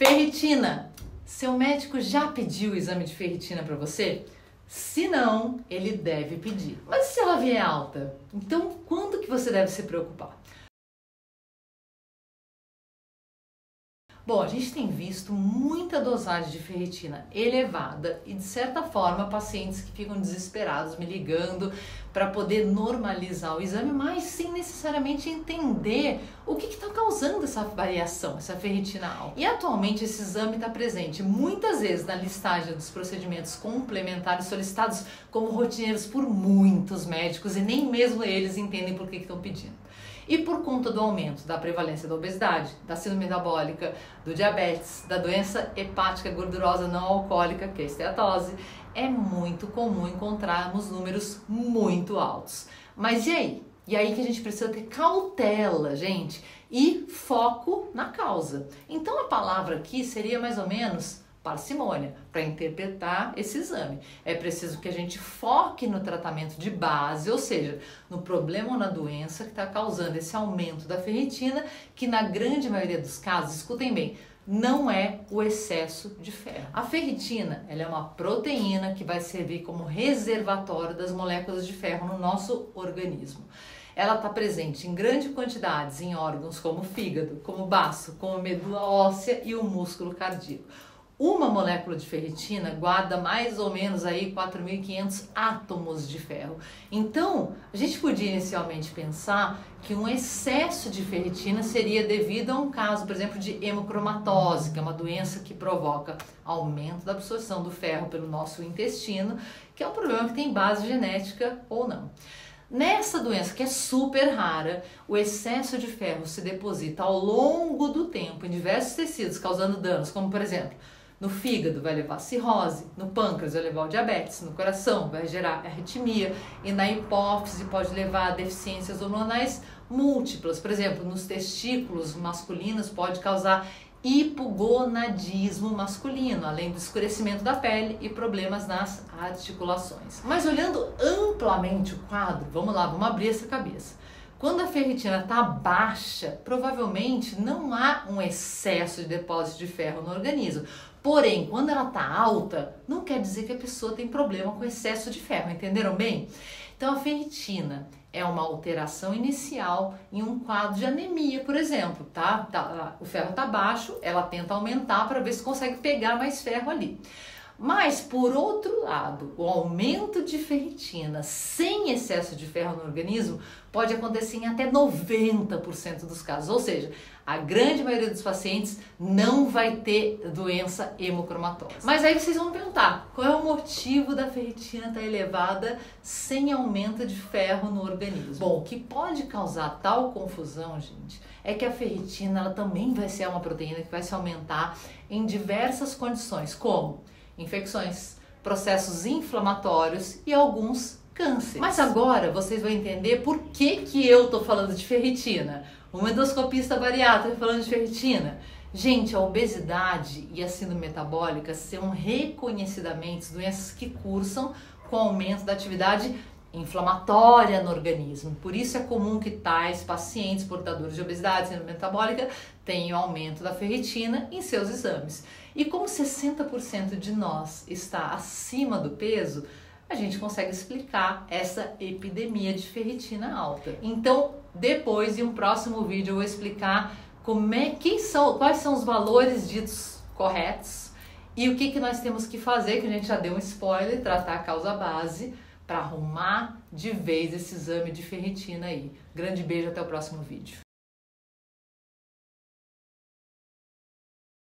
Ferritina. Seu médico já pediu o exame de ferritina para você? Se não, ele deve pedir. Mas se ela vier alta? Então, quando que você deve se preocupar? Bom, a gente tem visto muita dosagem de ferritina elevada e, de certa forma, pacientes que ficam desesperados me ligando para poder normalizar o exame, mas sem necessariamente entender o que está causando essa variação, essa ferritina alta. E atualmente esse exame está presente muitas vezes na listagem dos procedimentos complementares solicitados como rotineiros por muitos médicos e nem mesmo eles entendem por que estão pedindo. E por conta do aumento da prevalência da obesidade, da síndrome metabólica, do diabetes, da doença hepática gordurosa não alcoólica, que é a esteatose, é muito comum encontrarmos números muito altos. Mas e aí? E aí que a gente precisa ter cautela, gente, e foco na causa. Então a palavra aqui seria mais ou menos parcimônia para interpretar esse exame. É preciso que a gente foque no tratamento de base, ou seja, no problema ou na doença que está causando esse aumento da ferritina, que na grande maioria dos casos, escutem bem, não é o excesso de ferro. A ferritina, ela é uma proteína que vai servir como reservatório das moléculas de ferro no nosso organismo. Ela está presente em grandes quantidades em órgãos como o fígado, como o baço, como a medula óssea e o músculo cardíaco. Uma molécula de ferritina guarda mais ou menos aí 4.500 átomos de ferro. Então, a gente podia inicialmente pensar que um excesso de ferritina seria devido a um caso, por exemplo, de hemocromatose, que é uma doença que provoca aumento da absorção do ferro pelo nosso intestino, que é um problema que tem base genética ou não. Nessa doença, que é super rara, o excesso de ferro se deposita ao longo do tempo em diversos tecidos, causando danos, como por exemplo, no fígado vai levar cirrose, no pâncreas vai levar o diabetes, no coração vai gerar arritmia e na hipófise pode levar a deficiências hormonais múltiplas. Por exemplo, nos testículos masculinos pode causar hipogonadismo masculino, além do escurecimento da pele e problemas nas articulações. Mas olhando amplamente o quadro, vamos lá, vamos abrir essa cabeça. Quando a ferritina está baixa, provavelmente não há um excesso de depósito de ferro no organismo. Porém, quando ela está alta, não quer dizer que a pessoa tem problema com excesso de ferro, entenderam bem? Então a ferritina é uma alteração inicial em um quadro de anemia, por exemplo, tá? O ferro está baixo, ela tenta aumentar para ver se consegue pegar mais ferro ali. Mas, por outro lado, o aumento de ferritina sem excesso de ferro no organismo pode acontecer em até 90% dos casos. Ou seja, a grande maioria dos pacientes não vai ter doença hemocromatose. Mas aí vocês vão me perguntar, qual é o motivo da ferritina estar elevada sem aumento de ferro no organismo? Bom, o que pode causar tal confusão, gente, é que a ferritina ela também vai ser uma proteína que vai se aumentar em diversas condições, como infecções, processos inflamatórios e alguns cânceres. Mas agora vocês vão entender por que eu tô falando de ferritina. Uma endoscopista bariátrica falando de ferritina. Gente, a obesidade e a síndrome metabólica são reconhecidamente doenças que cursam com o aumento da atividade inflamatória no organismo. Por isso é comum que tais pacientes portadores de obesidade e síndrome metabólica tenham aumento da ferritina em seus exames. E como 60% de nós está acima do peso, a gente consegue explicar essa epidemia de ferritina alta. Então, depois, em um próximo vídeo, eu vou explicar quais são os valores ditos corretos e o que nós temos que fazer, que a gente já deu um spoiler, tratar a causa base, para arrumar de vez esse exame de ferritina aí. Grande beijo, até o próximo vídeo.